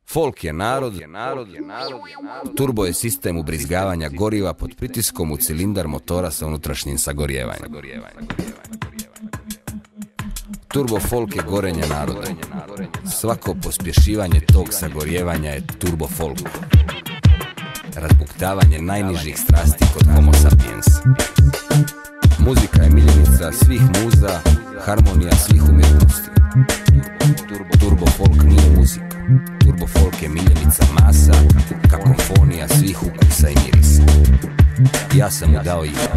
Folk je narod, turbo je sistem ubrizgavanja goriva pod pritiskom u cilindar motora sa unutrašnjim sagorijevanjem. Turbo folk je gorenje naroda. Svako pospješivanje tog sagorijevanja je turbo folk. Razbuktavanje najnižih strasti kod homo sapiens. Muzika je miljenica svih muza, harmonija svih umjetnosti. Turbo folk nije muzika. Turbo folk je miljenica masa, kakofonija svih ukusa i mirisa. Ja sam mu dao ime.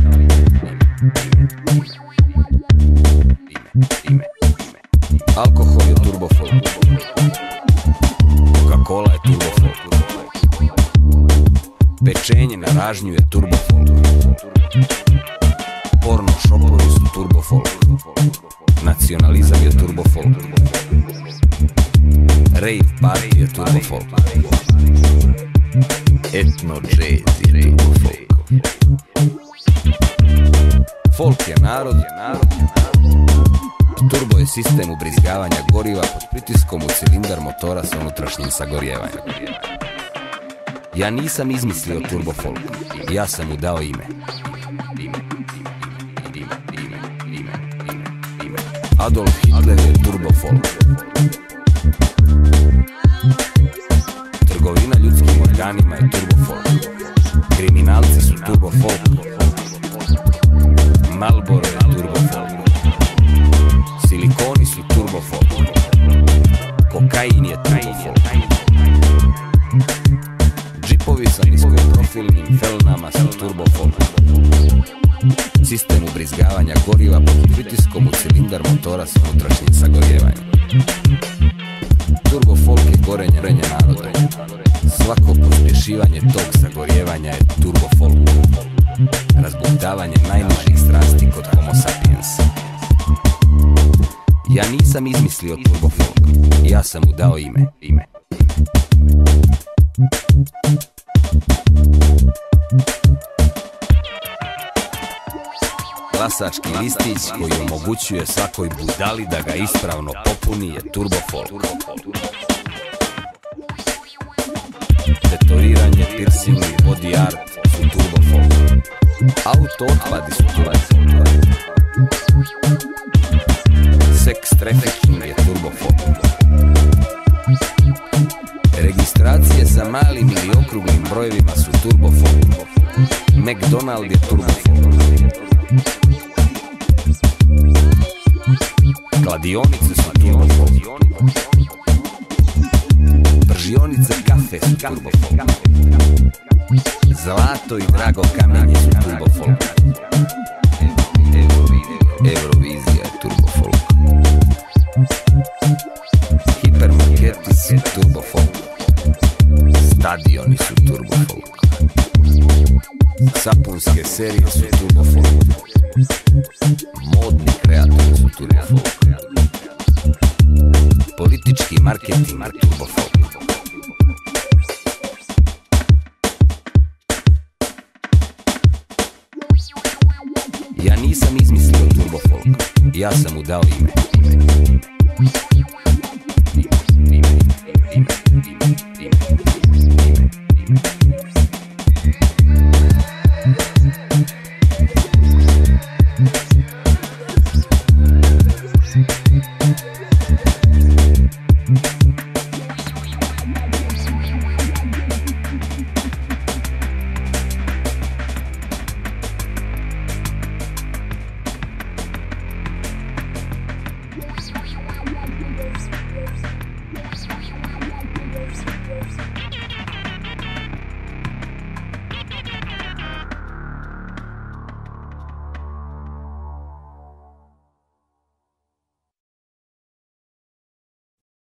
Alkohol je turbo folk. Coca-Cola je turbo folk. Pečenje na ražnju je turbo folk. Porno šopovi su turbo folk. Nacionalizam je turbo folk. Rave party je turbo folk. Etno jazz je turbo folk. Folk je narod. Turbo je sistem ubrizgavanja goriva pod pritiskom u cilindar motora sa unutrašnjim sagorijevanjem. Ja nisam izmislio turbo folk. Ja sam mu dao ime. Adolf Hitler je turbo folk. Trgovina ljudskim organima je turbo folk. Kriminalci su turbo folk. Marlboro je turbo folk. Silikoni su turbo folk. Kokain je turbo folk. Džipovi sa niskoprofilnim felnama su turbo folk. Sistem ubrizgavanja goriva pod pritiskom u cilindar motora sa unutrašnjim sagorijevanjem. Turbo folk je gorenje naroda. Svako pospješivanje tog sagorijevanja je turbo folk. Razbuktavanje najnižih strasti kod homo sapiens. Ja nisam izmislio turbo folk. Ja sam mu dao ime. Glasački listić koji omogućuje svakoj budali da ga ispravno popuni je turbo folk. Tetoviranje, piercing i body art su turbo folk. Auto otpadi su turbo folk. Sex trafficking je turbo folk. Registracije sa malim ili okruglim brojevima su turbo folk. McDonald je turbo folk. Kladionice su turbo folk. Pržionice kafe su turbo folk. Zlato i drago kamenje su turbo folk. Eurovizija je turbo folk. Hipermarketi su turbo folk. Stadioni su turbo folk. Sapunske serije su turbo folk. Modni kreatori su turbo folk. Politički marketing je turbo folk. Ja nisam izmislio turbo folk. Ja sam mu dao ime.